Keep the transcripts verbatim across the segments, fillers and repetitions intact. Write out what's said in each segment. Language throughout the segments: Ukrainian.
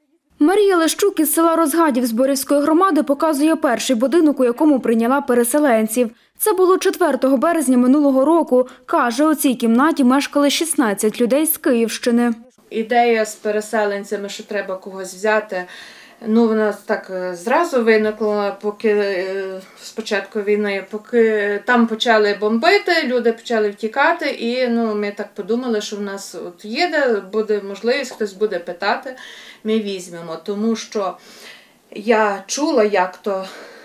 Марія Лещук із села Розгадів Зборівської громади показує перший будинок, у якому прийняла переселенців. Це було четвертого березня минулого року. Каже, у цій кімнаті мешкали шістнадцять людей з Київщини. Ідея з переселенцями, що треба когось взяти, ну, вона так зразу виникла, поки спочатку війни, поки там почали бомбити, люди почали втікати, і ну, ми так подумали, що в нас от є, де буде можливість, хтось буде питати, ми візьмемо. Тому що я чула, як то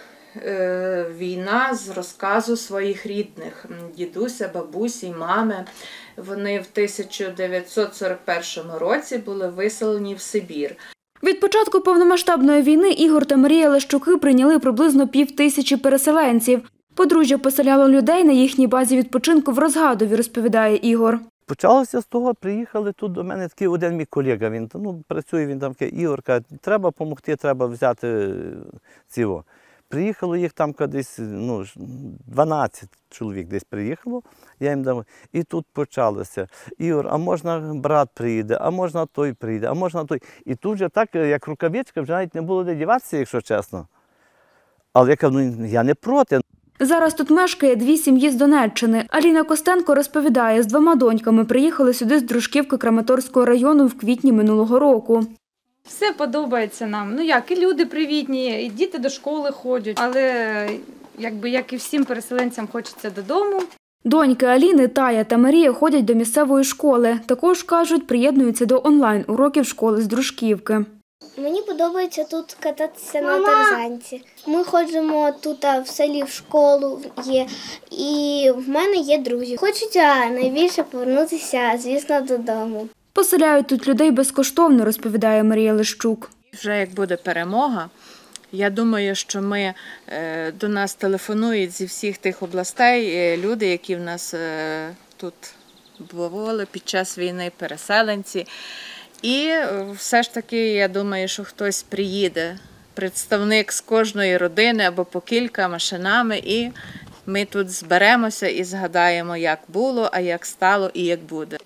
е, війна з розказу своїх рідних, дідуся, бабусі, мами. Вони в тисяча дев'ятсот сорок першому році були виселені в Сибір. Від початку повномасштабної війни Ігор та Марія Лещуки прийняли приблизно пів тисячі переселенців. Подружжя поселяло людей на їхній базі відпочинку в Розгадові, розповідає Ігор. Почалося з того, приїхали тут до мене такий один мій колега, він ну, працює, він там каже, Ігор, каже, треба допомогти, треба взяти цього. Приїхало їх там десь, ну, дванадцять чоловік десь приїхало, я їм дав, і тут почалося. Ігор, а можна брат приїде, а можна той приїде, а можна той. І тут же так, як рукавичка, вже навіть не було де діватися, якщо чесно. Але я кажу, ну, я не проти. Зараз тут мешкає дві сім'ї з Донеччини. Аліна Костенко розповідає, з двома доньками приїхали сюди з Дружківки Краматорського району в квітні минулого року. Все подобається нам. Ну як, і люди привітні, і діти до школи ходять, але якби як і всім переселенцям хочеться додому. Доньки Аліни, Тая та Марія ходять до місцевої школи. Також, кажуть, приєднуються до онлайн-уроків школи з Дружківки. Мені подобається тут кататися на тарзанці. Ми ходимо тут в селі в школу є, і в мене є друзі. Хочеться найбільше повернутися, звісно, додому. Поселяють тут людей безкоштовно, розповідає Марія Лещук. Вже як буде перемога, я думаю, що ми, до нас телефонують зі всіх тих областей люди, які в нас тут були під час війни, переселенці. І все ж таки, я думаю, що хтось приїде, представник з кожної родини або по кілька машинами, і ми тут зберемося і згадаємо, як було, а як стало і як буде.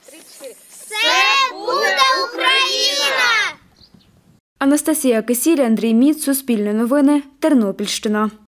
Все буде Україна! Анастасія Кисіль, Андрій Міц, Суспільне новини, Тернопільщина.